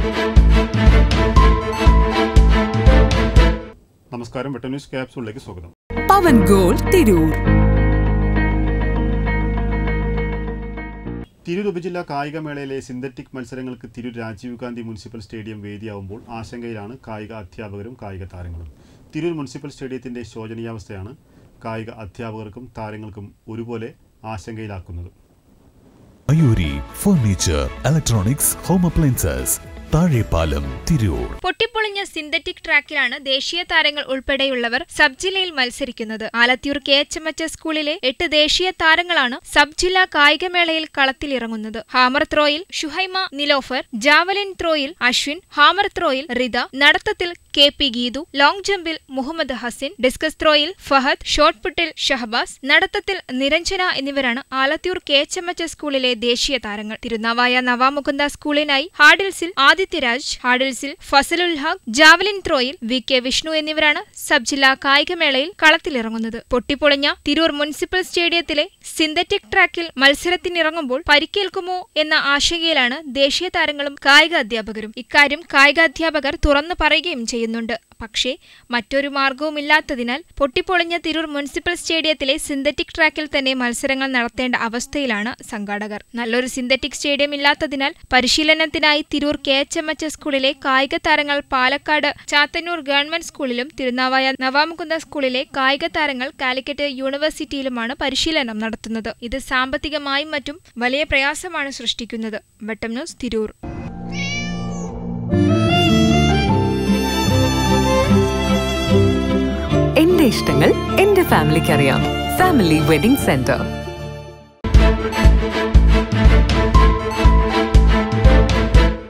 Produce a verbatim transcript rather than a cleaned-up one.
നമസ്കാരം, വെട്ടം ന്യൂസ് ക്യാപ്സൂളിലേക്ക് സ്വാഗതം. പവൻ ഗോൾ തിരൂർ. തിരൂർ ഉപജില്ലാ കായികമേളയിലെ സിന്തറ്റിക് മത്സരങ്ങൾക്ക് തിരൂർ രാജീവ് ഗാന്ധി മുനിസിപ്പൽ സ്റ്റേഡിയം വേദിയാവുമ്പോൾ ആശങ്കയിലാണ് കായിക അധ്യാപകരും കായിക താരങ്ങളും. തിരൂർ മുനിസിപ്പൽ സ്റ്റേഡിയത്തിന്റെ ശോചനീയാവസ്ഥയാണ് കായിക അധ്യാപകർക്കും താരങ്ങൾക്കും ഒരുപോലെ ആശങ്കയിലാക്കുന്നത്. Mayuri furniture, electronics, home appliances, Thazhepalam, Tirur. പൊട്ടിപ്പൊളിഞ്ഞ സിന്തറ്റിക് ട്രാക്കിലാണ് ദേശീയ താരങ്ങൾ ഉൾപ്പെടെയുള്ളവർ സബ് ജില്ലയിൽ മത്സരിക്കുന്നത്. Alathiyur K H M H സ്കൂളിലെ എട്ട് ദേശീയ താരങ്ങളാണ് സബ് ജില്ലാ കായികമേളയിൽ കളത്തിലിറങ്ങുന്നത്. ഹാമർ ത്രോയിൽ ഷുഹൈമ നിലോഫർ, ജാവലിൻ ത്രോയിൽ അശ്വിൻ, ഹാമർ ത്രോയിൽ റിത, നടത്തത്തിൽ കെ പി ഗീതു, ലോങ് ജമ്പിൽ മുഹമ്മദ് ഹസിൻ, ഡിസ്കസ് ത്രോയിൽ ഫഹദ്, ഷോട്ട് പുട്ടിൽ ഷഹബാസ്, നടത്തത്തിൽ നിരഞ്ജന എന്നിവരാണ് Alathiyur K H M H സ്കൂളിലെ ദേശീയ താരങ്ങൾ. തിരുനാവായ നവാമുകുന്ദ സ്കൂളിനായി ഹാഡിൽസിൽ ആദിത്യരാജ്, ഹാഡിൽസിൽ ഫസലുൽ ഹഖ്, ജാവലിൻ ത്രോയിൽ വി കെ വിഷ്ണു എന്നിവരാണ് സബ് ജില്ലാ കായികമേളയിൽ കളത്തിലിറങ്ങുന്നത്. പൊട്ടിപ്പൊളിഞ്ഞ തിരൂർ മുനിസിപ്പൽ സ്റ്റേഡിയത്തിലെ സിന്തറ്റിക് ട്രാക്കിൽ മത്സരത്തിനിറങ്ങുമ്പോൾ പരിക്കേൽക്കുമോ എന്ന ആശങ്കയിലാണ് ദേശീയ താരങ്ങളും കായിക അധ്യാപകരും. ഇക്കാര്യം കായികാധ്യാപകർ തുറന്നു പറയുകയും ചെയ്യുന്നുണ്ട്. പക്ഷേ മറ്റൊരു മാർഗവുമില്ലാത്തതിനാൽ പൊട്ടിപ്പൊളിഞ്ഞ തിരൂർ മുനിസിപ്പൽ സ്റ്റേഡിയത്തിലെ സിന്തറ്റിക് ട്രാക്കിൽ തന്നെ മത്സരങ്ങൾ നടത്തേണ്ട അവസ്ഥയിലാണ് സംഘാടകർ. നല്ലൊരു സിന്തറ്റിക് സ്റ്റേഡിയം ഇല്ലാത്തതിനാൽ പരിശീലനത്തിനായി Tirur K H M H സ്കൂളിലെ കായിക താരങ്ങൾ പാലക്കാട് ചാത്തന്നൂർ ഗവൺമെന്റ് സ്കൂളിലും തിരുനാവായ നവാമുകുന്ദ സ്കൂളിലെ കായിക താരങ്ങൾ കാലിക്കറ്റ് യൂണിവേഴ്സിറ്റിയിലുമാണ് പരിശീലനം നടത്തുന്നത്. ഇത് സാമ്പത്തികമായും മറ്റും വലിയ പ്രയാസമാണ് സൃഷ്ടിക്കുന്നത്. വെട്ടം ന്യൂസ്, തിരൂർ. എന്റെ ഇഷ്ടങ്ങൾ എന്റെ ഫാമിലിക്ക് അറിയാം. Family wedding centre.